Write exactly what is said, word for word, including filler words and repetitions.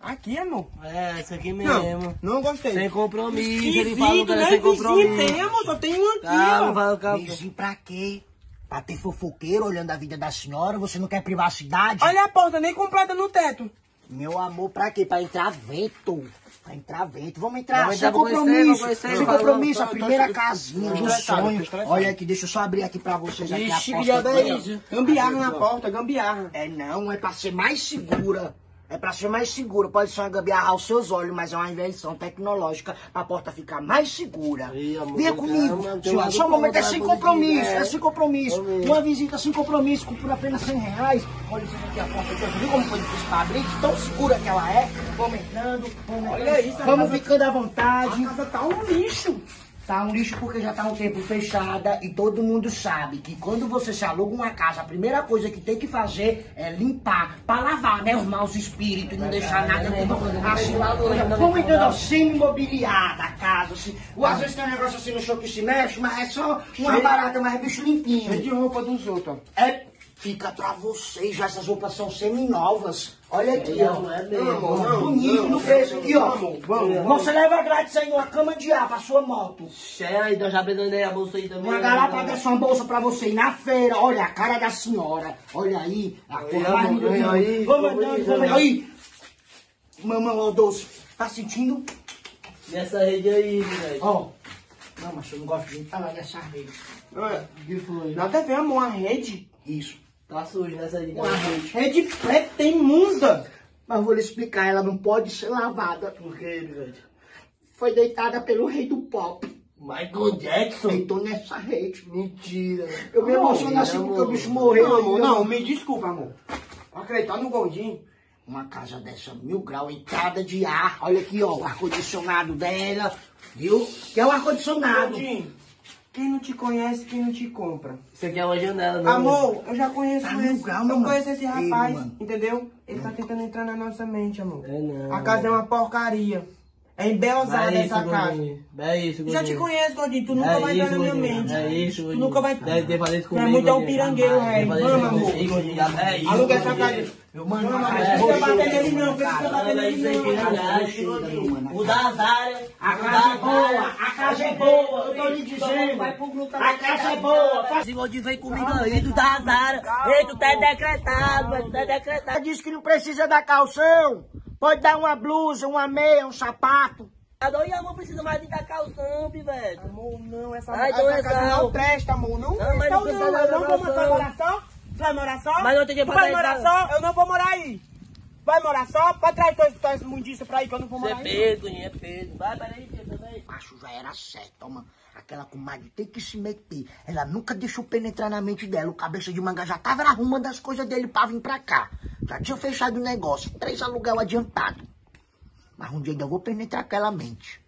Aqui, amor. É, essa aqui mesmo. Não, não gostei. Sem compromisso, Esquisito, ele falou que era né? sem Vizinho compromisso. tem, amor, só tem um aqui, Calma, ó. vai, calma. Vizinho pra quê? Pra ter fofoqueiro olhando a vida da senhora? Você não quer privacidade? Olha a porta, nem completa no teto. Meu amor, pra quê? Pra entrar vento. Pra entrar vento. Vamos entrar Vamos sem entrar, vou conhecer, compromisso. vou conhecer, Sem vai, compromisso, a tô- tô- primeira tô- casinha tô do estressado, tô sonho. estressado. Olha aqui, deixa eu só abrir aqui pra vocês aqui a Ixi, porta. que diabo é aqui, isso? ó. Gambiarra Aqui, na ó. porta, gambiarra. É não, é pra ser mais segura. É pra ser mais segura. Pode ser uma gambiarra aos seus olhos, mas é uma invenção tecnológica pra porta ficar mais segura. Ih, amor, Venha calma, comigo. tem Senhora, uma só um momento, é dupla sem vontade compromisso, positiva, é é. sem compromisso. Vamos ver. Uma visita sem compromisso, por apenas cem reais. Olha isso aqui, a porta aqui. Viu como foi difícil pra abrir? Tão segura que ela é. Vamos entrando, vamos Olha entrando. isso, a Vamos casa- ficando à vontade. A casa tá um lixo. Tá um lixo porque já tá um tempo fechada e todo mundo sabe que quando você se aluga uma casa, a primeira coisa que tem que fazer é limpar, pra lavar, né, os maus espíritos e não deixar nada assim. Vamos entrando semi-imobiliada a casa, assim. Ou às vezes tem um negócio assim no chão que se mexe, mas é só uma barata, mas é bicho Cheio limpinho. de roupa dos outros, ó. É, fica pra vocês, já essas roupas são semi-novas. Olha aqui, ó. Não, é mesmo. Amor, não, Bonito não, no preço aqui, ó. Vamos, vamos. Você leva grátis aí uma cama de ar pra sua moto. Cheia, então já pegando aí a bolsa aí também. Uma garapa dessa, uma bolsa pra você ir na feira. Olha a cara da senhora. Olha aí. A cor Olha, mais amor, linda do olha mundo. aí, Vamos vamos andando, ir, vamos vamos. aí. Mamãe, ó, doce. Tá sentindo? E essa rede aí, velho? Ó. Não, mas eu não gosto de falar dessa rede. Olha, que foi? nada a ver, amor, uma rede. Isso. Tá sujo nessa aí. Uma rede. Rede preta imunda. Mas eu vou lhe explicar. Ela não pode ser lavada. Por quê, velho? Foi deitada pelo rei do pop. Michael Jackson? Deitou nessa rede. Mentira. Eu me emociono assim porque o bicho morreu. Não, amor, ainda. não, me desculpa, amor. Acreditar no Goldinho. Uma casa dessa, mil grau, entrada de ar. Olha aqui, ó, o ar-condicionado dela, viu? Que é o ar-condicionado. Goldinho, quem não te conhece, quem não te compra. Isso aqui é uma janela, meu Amor, eu já conheço Tá mil esse. grau, eu meu mano. conheço esse Ei, rapaz, mano. entendeu? Ele tá tentando entrar na nossa mente, amor. É não. A casa é uma porcaria. É embelezada É isso, essa casa. Gordinho. É isso, Gordinho. Já te conheço, Gordinho. Tu nunca É vai entrar isso, na minha Gordinho. mente. É isso, Tu Gordinho. nunca vai. Deve ter falado isso Tu é comigo, muito é um Gordinho. pirangueiro, Jamais. rei. Vamos Vamos, fazer amor. isso aí, Gordinho. É isso, Aluga essa Gordinho. casa. Meu mano, Não, a não casa precisa é bater roxa, nele, não. cara. Precisa bater nele, não. Chega, O das áreas. A casa é boa, a casa é boa, eu tô lhe dizendo. A casa é boa. Esse Gordinho vem comigo aí, do das áreas. Ei, tu tá decretado, velho. Tu tá decretado. Diz que não precisa dar calção. Pode dar uma blusa, uma meia, um sapato. E a mão precisa mais de dar calção, velho. Amor, não, essa, Ai, essa dona casa Sal. não presta, amor. Não, Não, mas então não não, precisa eu dar não vou oração. vai morar só? Tu vai morar só? Mas não tem que Tu vai pagar morar entrada. só? Eu não vou morar aí. Vai morar só? Pra trás tuas, tuas mundiças pra aí que eu não vou Você morar é aí. Pedro, é Pedro. Vai, peraí, Pedro, também. Macho já era certo, mano. Aquela comadre tem que se meter. Ela nunca deixou penetrar na mente dela. O cabeça de manga já tava arrumando as coisas dele pra vir pra cá. Já tinha fechado o negócio. Três aluguel adiantado. Mas um dia ainda eu vou penetrar aquela mente.